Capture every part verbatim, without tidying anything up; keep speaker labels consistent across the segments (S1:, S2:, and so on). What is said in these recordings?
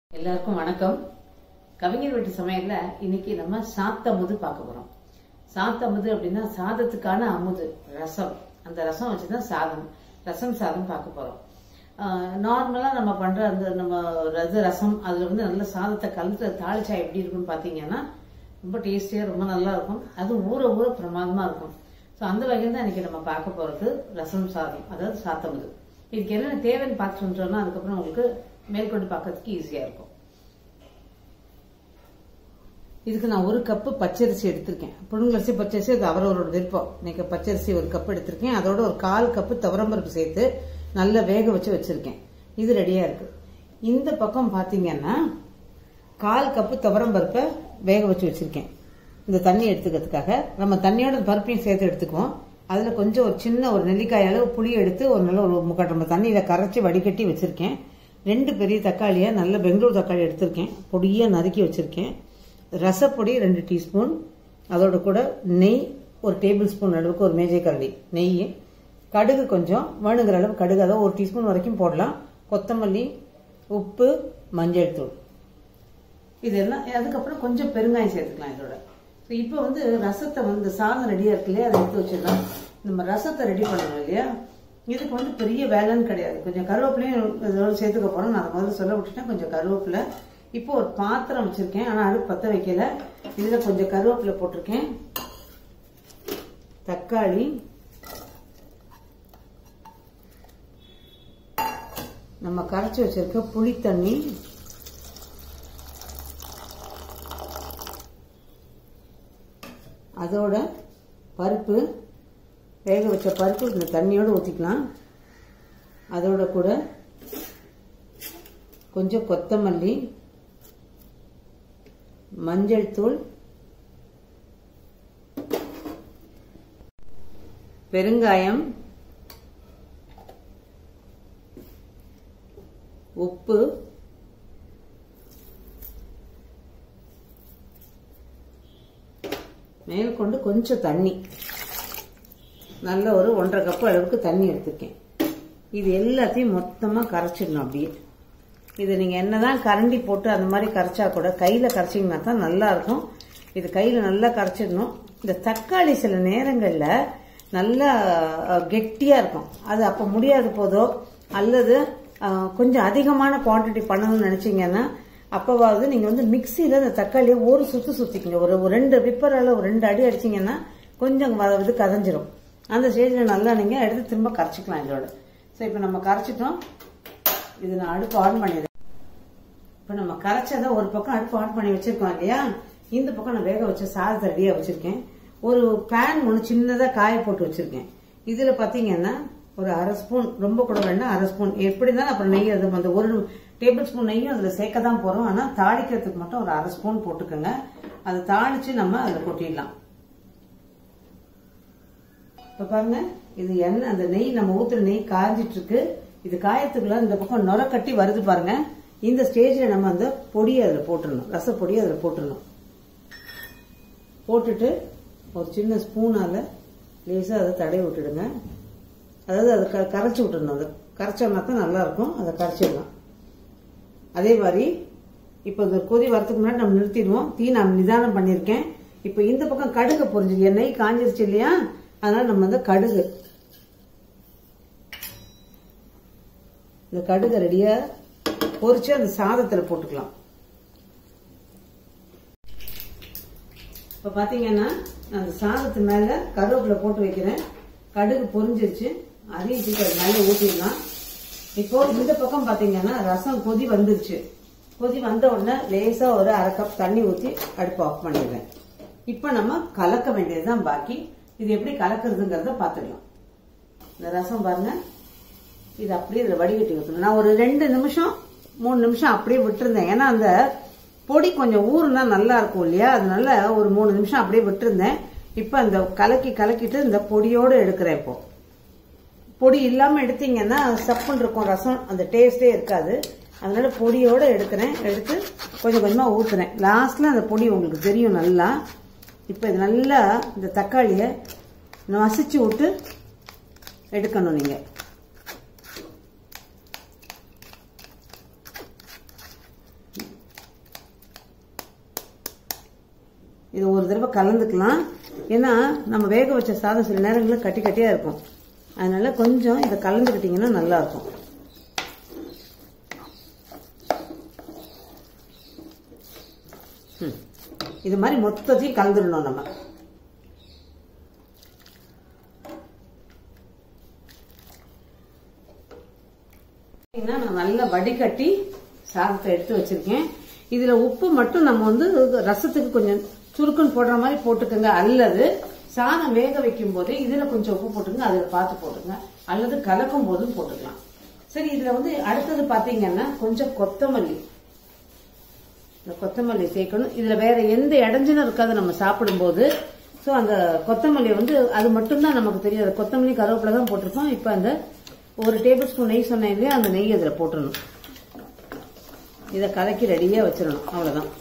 S1: எல்லாருக்கும் வணக்கம். கவிஞர் வீட்டு சமையல்ல இன்னைக்கு நம்ம சாத்தமுது பார்க்க போறோம். சாத்தமுது அப்படின்னா சாதத்துக்கான அமுது, ரசம். அந்த ரசம் வச்சுதான் சாதம் ரசம் சாதம் பார்க்க போறோம். நார்மலா நம்ம பண்ற அந்த நம்ம ரச ரசம் அதுல வந்து நல்ல சாதத்தை கலந்து தாளிச்சா எப்படி இருக்குன்னு பாத்தீங்கன்னா ரொம்ப டேஸ்டியா ரொம்ப நல்லா இருக்கும். அது ஊற ஊற பிரமாதமா இருக்கும். ஸோ அந்த வகையில் தான் இன்னைக்கு நம்ம பார்க்க போறது ரசம் சாதம், அதாவது சாத்தமுது. இதுக்கு என்னென்ன தேவைன்னு பார்த்துட்டு சொன்னா அதுக்கப்புறம் உங்களுக்கு மேற்கொண்டு பார்க்கறதுக்கு ஈஸியா இருக்கும். இதுக்கு நான் ஒரு கப்பு பச்சரிசி எடுத்திருக்கேன். புழுங்கரிசி பச்சரிசி அது அவரோட விருப்பம். இன்னைக்கு பச்சரிசி ஒரு கப் எடுத்திருக்கேன். அதோட ஒரு கால் கப்பு துவரம்பருப்பு சேர்த்து நல்லா வேக வச்சு வச்சிருக்கேன். இது ரெடியா இருக்கு. இந்த பக்கம் பாத்தீங்கன்னா கால் கப்பு துவரம்பருப்பை வேக வச்சு வச்சிருக்கேன். இந்த தண்ணி எடுத்துக்கிறதுக்காக நம்ம தண்ணியோட பருப்பையும் சேர்த்து எடுத்துக்குவோம். அதுல கொஞ்சம் ஒரு சின்ன ஒரு நெல்லிக்காய் அளவு புளி எடுத்து ஒரு நல்ல ஒரு முக்கால் நம்ம தண்ணியில கரைச்சி வடிகட்டி வச்சிருக்கேன். ரெண்டு பெரிய தக்காளியை நல்ல பெங்களூர் தக்காளி எடுத்திருக்கேன், பொடியா நறுக்கி வச்சிருக்கேன். ரசப்பொடி ரெண்டு டீஸ்பூன், அதோட கூட நெய் ஒரு டேபிள் ஸ்பூன் அளவுக்கு ஒரு மேஜை கரண்டி நெய், கடுகு கொஞ்சம் வேணுங்கிற அளவு கடுகு, அதாவது ஒரு டீஸ்பூன் வரைக்கும் போடலாம், கொத்தமல்லி, உப்பு, மஞ்சள் தூள், இதெல்லாம். அதுக்கப்புறம் கொஞ்சம் பெருங்காயம் சேர்த்துக்கலாம் இதோட. இப்போ வந்து ரசத்தை வந்து சாதம் ரெடியா இருக்கு இல்லையா, அதை எடுத்து வச்சிடலாம். நம்ம ரசத்தை ரெடி பண்ணணும் இல்லையா, இதுக்கு வந்து பெரிய வேலைன்னு கிடையாது. கொஞ்சம் கருவேப்பிலையும் இதோட சேர்த்துக்க போறோம். நான் முதல்ல சொல்ல விட்டுட்டேன். கொஞ்சம் கருவேப்பிலை. இப்போ ஒரு பாத்திரம் வச்சிருக்கேன், ஆனா அடுப்பு பத்த வைக்கல. இதுல கொஞ்சம் கருவேப்பிலை போட்டிருக்கேன், தக்காளி, நம்ம கரைச்சி வச்சிருக்க புளி தண்ணி, அதோட பருப்பு, வேக வச்ச பருப்பு இந்த தண்ணியோட ஊற்றிக்கலாம். அதோட கூட கொஞ்சம் கொத்தமல்லி, மஞ்சள் தூள், பெருங்காயம், உப்பு, மேற்கொண்டு கொஞ்சம் தண்ணி, நல்ல ஒரு ஒன்றரை கப்பு அளவுக்கு தண்ணி எடுத்துருக்கேன். இது எல்லாத்தையும் மொத்தமா கரைச்சிடணும். அப்படியே இது நீங்க என்னதான் கரண்டி போட்டு அந்த மாதிரி கரைச்சா கூட கையில கரைச்சிங்கன்னா தான் நல்லா இருக்கும். இது கையில நல்லா கரைச்சிடணும். இந்த தக்காளி சில நேரங்கள்ல நல்லா கெட்டியா இருக்கும். அது அப்ப முடியாத போதோ அல்லது கொஞ்சம் அதிகமான குவான்டிட்டி பண்ணணும்னு நினைச்சீங்கன்னா அப்பவாவது நீங்க வந்து மிக்சியில இந்த தக்காளியை ஒரு சுத்து சுத்திக்கங்க. ஒரு ரெண்டு விப்பரால ஒரு ரெண்டு அடி அடிச்சீங்கன்னா கொஞ்சம் இது கதைஞ்சிரும். அந்த ஸ்டேஜ்ல நல்லா நீங்க எடுத்து திரும்ப கரைச்சிக்கலாம் இதோட. சோ இப்ப நம்ம கரைச்சிட்டோம். இது நான் அடுப்பு ஆன் பண்ணிடுறேன். இப்ப நம்ம கரைச்சதை ஒரு பக்கம் அடுப்பு ஆன் பண்ணி வச்சிருக்கோம் இல்லையா, இந்த பக்கம் நான் வேக வச்ச சாதத்தை ரெடியா வச்சிருக்கேன். ஒரு பேன் ஒண்ணு சின்னதா காய போட்டு வச்சிருக்கேன். இதுல பாத்தீங்கன்னா ஒரு அரை ஸ்பூன், ரொம்ப கூட வேண்டாம், அரை ஸ்பூன் எப்படி இருந்தாலும் அப்புறம் நெய், அது அந்த ஒரு டேபிள் ஸ்பூன் நெய்யும் அதுல சேர்க்க தான் போறோம். ஆனா தாளிக்கிறதுக்கு மட்டும் ஒரு அரை ஸ்பூன் போட்டுக்கோங்க. அதை தாளிச்சு நம்ம அதுல கொட்டிடலாம். இப்ப பாருங்க, இது எண்ணெய், அந்த நெய் நம்ம ஊத்துற நெய் காய்ஞ்சிட்டு இருக்கு. இது காயத்துக்குள்ள இந்த பக்கம் நுர கட்டி வருது பாருங்க. இந்த ஸ்டேஜ்ல நம்ம அந்த பொடியை அதுல போட்டுடணும், ரசப்பொடியை அதுல போட்டுடணும். போட்டுட்டு ஒரு சின்ன ஸ்பூனால லேசா அதை தடவி விட்டுடுங்க. அதாவது அதை கரைச்சி விட்டுடணும். அதை கரைச்சோம்னா தான் நல்லா இருக்கும். அதை கரைச்சிடலாம். அதே மாதிரி இப்ப இந்த கொதி வரத்துக்கு முன்னாடி நம்ம நிறுத்திடுவோம். தீ நான் நிதானம் பண்ணிருக்கேன். இப்ப இந்த பக்கம் கடுகு பொரிஞ்சு எண்ணெய் காஞ்சிருச்சு இல்லையா, அதனால நம்ம வந்து கடுகு, இந்த கடுகு ரெடியா பொரிச்சு அந்த சாதத்துல போட்டுக்கலாம். இப்ப பாத்தீங்கன்னா அந்த சாதத்து மேல கருவேப்பிலை போட்டு வைக்கிறேன். கடுகு பொரிஞ்சிருச்சு, அதையும் சீக்கிரம் மேல ஊற்றிடலாம். இப்போ இந்த பக்கம் பாத்தீங்கன்னா ரசம் கொதி வந்துருச்சு. கொதி வந்த உடனே லேசா ஒரு அரை கப் தண்ணி ஊற்றி அடுப்பு ஆஃப் பண்ணிடுறேன். இப்ப நம்ம கலக்க வேண்டியதுதான் பாக்கி. இது எப்படி கலக்குறதுங்கிறத பாத்துக்கலாம். இந்த ரசம் பாருங்க, இது அப்படியே இதுல வடிகட்டி வைக்கணும். நான் ஒரு ரெண்டு நிமிஷம் மூணு நிமிஷம் அப்படியே விட்டுருந்தேன். ஏன்னா அந்த பொடி கொஞ்சம் ஊறுனா நல்லா இருக்கும் இல்லையா, அதனால ஒரு மூணு நிமிஷம் அப்படியே விட்டுருந்தேன். இப்ப அந்த கலக்கி கலக்கிட்டு இந்த பொடியோடு எடுக்கிறேன். இப்போ பொடி இல்லாம எடுத்தீங்கன்னா சப்புன்னு இருக்கும் ரசம், அந்த டேஸ்டே இருக்காது. அதனால பொடியோட எடுக்கிறேன். எடுத்து கொஞ்சம் கொஞ்சமா ஊத்துறேன். லாஸ்ட்ல அந்த பொடி உங்களுக்கு தெரியும் நல்லா. இப்ப இது நல்லா இந்த தக்காளிய மசிச்சு விட்டு எடுக்கணும் நீங்க. இது ஒரு தடவை கலந்துக்கலாம். ஏன்னா நம்ம வேக வச்ச சாதம் சில நேரங்களில் கட்டி கட்டியா இருக்கும். அதனால கொஞ்சம் இதை கலந்துக்கிட்டீங்கன்னா நல்லா இருக்கும். இது மாதிரி மொத்தத்தையும் கலந்துடணும் நம்ம. நான் நல்லா வடிகட்டி சாதத்தை எடுத்து வச்சிருக்கேன். இதுல உப்பு மட்டும் நம்ம வந்து ரசத்துக்கு கொஞ்சம் சுருக்குன்னு போடுற மாதிரி போட்டுக்கோங்க, அல்லது சாதம் வேக வைக்கும் போது இதுல கொஞ்சம் உப்பு போட்டுங்க, அதுல பார்த்து போட்டுங்க, அல்லது கலக்கும் போதும் போட்டுக்கலாம். சரி, இதுல வந்து அடுத்தது பாத்தீங்கன்னா கொஞ்சம் கொத்தமல்லி, இந்த கொத்தமல்லி சேர்க்கணும். இதுல வேற எந்த இடைஞ்சலும் இருக்காது நம்ம சாப்பிடும் போது. சோ அந்த கொத்தமல்லி வந்து அது மட்டும்தான் நமக்கு தெரியாது. கொத்தமல்லி கருவேப்பிலை தான் போட்டிருக்கோம். இப்ப அந்த ஒரு டேபிள் ஸ்பூன் நெய் சொன்னேன் இல்லையா, அந்த நெய் அதுல போட்டுடணும். இதை கலக்கி ரெடியா வச்சிடணும். அவ்வளவுதான்.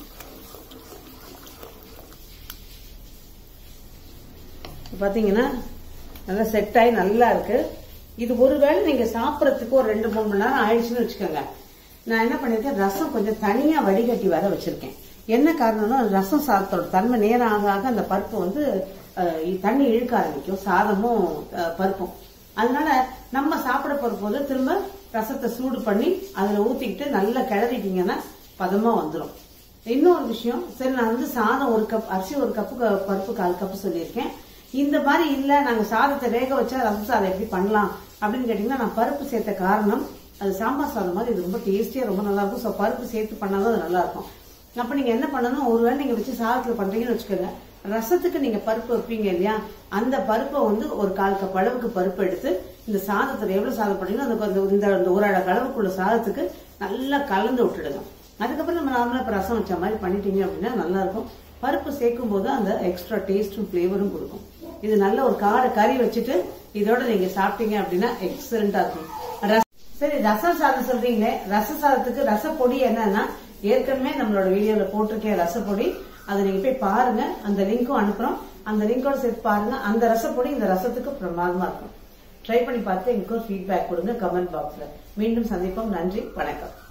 S1: பாத்தீங்கன்னா நல்லா செட் ஆகி நல்லா இருக்கு. இது ஒருவேளை நீங்க சாப்பிடறதுக்கு ஒரு ரெண்டு மூணு மணி நேரம் ஆயிடுச்சுன்னு வச்சுக்கோங்க. நான் என்ன பண்ணிருக்கேன், ரசம் கொஞ்சம் தனியா வடிகட்டி வர வச்சிருக்கேன். என்ன காரணம்னா ரசம் சாதத்தோட தன்மை நேரம் ஆக ஆக அந்த பருப்பு வந்து தண்ணி இழுக்க ஆரம்பிக்கும், சாதமும் பருப்பும். அதனால நம்ம சாப்பிட போற போது திரும்ப ரசத்தை சூடு பண்ணி அதுல ஊத்திக்கிட்டு நல்லா கிளறிட்டீங்கன்னா பதமா வந்துடும். இன்னொரு விஷயம், சரி நான் வந்து சாதம் ஒரு கப், அரிசி ஒரு கப்பு, பருப்பு கால் கப்பு சொல்லியிருக்கேன். இந்த மாதிரி இல்ல நாங்க சாதத்தை வேக வச்சா ரசம் சாதம் எப்படி பண்ணலாம் அப்படின்னு கேட்டீங்கன்னா, நான் பருப்பு சேர்த்த காரணம் அது சாம்பார் சாதம் மாதிரி இது ரொம்ப டேஸ்டியா ரொம்ப நல்லா இருக்கும். ஸோ பருப்பு சேர்த்து பண்ணாதான் அது நல்லா இருக்கும். அப்ப நீங்க என்ன பண்ணணும், ஒருவேளை நீங்க வச்சு சாதத்துல பண்றீங்கன்னு வச்சுக்கோங்க, ரசத்துக்கு நீங்க பருப்பு வைப்பீங்க இல்லையா, அந்த பருப்பை வந்து ஒரு கால் கப் அளவுக்கு பருப்பு எடுத்து இந்த சாதத்துல எவ்வளவு சாதம் பண்ணீங்கன்னா இந்த ஒரு அட அளவுக்குள்ள சாதத்துக்கு நல்லா கலந்து விட்டுடுங்க. அதுக்கப்புறம் நம்ம நார்மலா இப்ப ரசம் வச்ச மாதிரி பண்ணிட்டீங்க அப்படின்னா நல்லா இருக்கும். பருப்பு சேர்க்கும் போது அந்த எக்ஸ்ட்ரா டேஸ்டும் பிளேவரும் கொடுக்கும். இது நல்ல ஒரு கார கறி வச்சுட்டு இதோட நீங்க சாப்பிட்டீங்க அப்படின்னா எக்ஸலண்டா இருக்கும். சரி, ரசம் சாதம் சொல்றீங்களே, ரச சாதத்துக்கு ரசப்பொடி என்னன்னா ஏற்கனவே நம்மளோட வீடியோல போட்டிருக்கேன் ரசப்பொடி. அதை நீங்க போய் பாருங்க, அந்த லிங்க்கும் அனுப்புறோம். அந்த லிங்கோட சேர்த்து பாருங்க. அந்த ரசப்பொடி இந்த ரசத்துக்கு பிரமாதமா இருக்கும். ட்ரை பண்ணி பார்த்து எனக்கு ஒரு ஃபீட்பேக் கொடுங்க கமெண்ட் பாக்ஸ்ல. மீண்டும் சந்திப்போம். நன்றி, வணக்கம்.